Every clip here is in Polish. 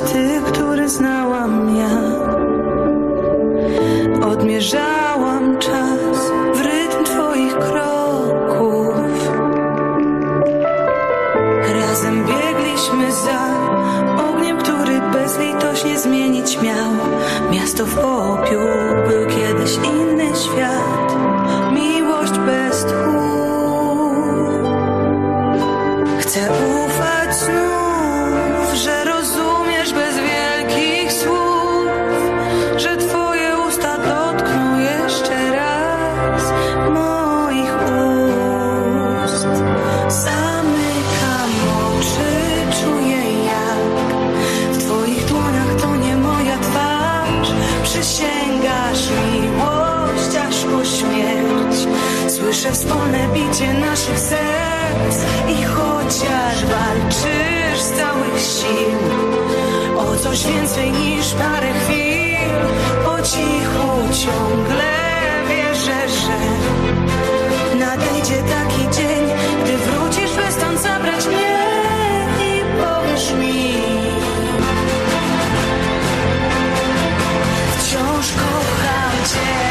ty, który znałam ja. Odmierzałam czas w rytm twoich kroków. Razem biegliśmy za ogniem, który bezlitośnie zmienić miał. Miasto w popiół, był kiedyś inny świat. Miłość bez tchu. Chcę ufać znów, że rozumiesz bez wielkich słów, że twoje usta dotkną jeszcze raz moich ust. Zamykam oczy, czuję jak w twoich dłoniach to nie moja twarz. Przysięgasz miłość aż po śmierć. Słyszę wspólne bicie naszych serc i chociaż walczysz z całych sił o coś więcej niż parę chwil, po cichu ciągle wierzę, że nadejdzie taki dzień, gdy wrócisz, by stąd zabrać mnie i powiesz mi: wciąż kocham cię.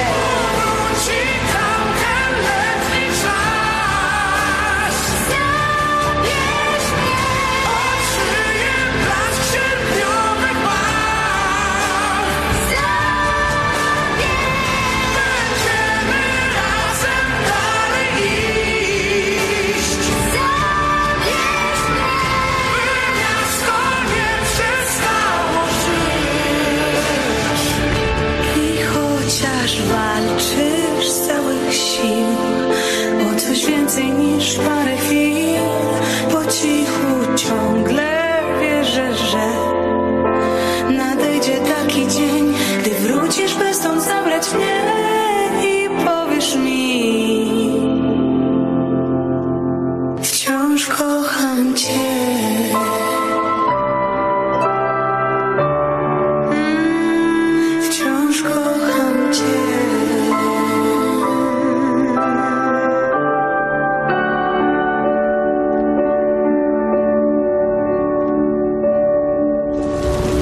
Walczysz z całych sił o coś więcej niż parę chwil, po cichu ciągle wierzę, że nadejdzie taki dzień, gdy wrócisz, by stąd zabrać mnie i powiesz mi: wciąż kocham cię.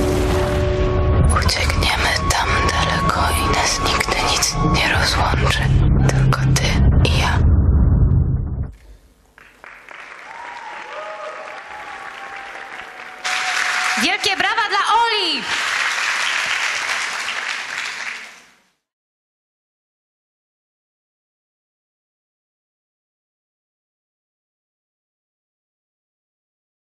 Uciekniemy tam daleko i nas nigdy nic nie rozłączy.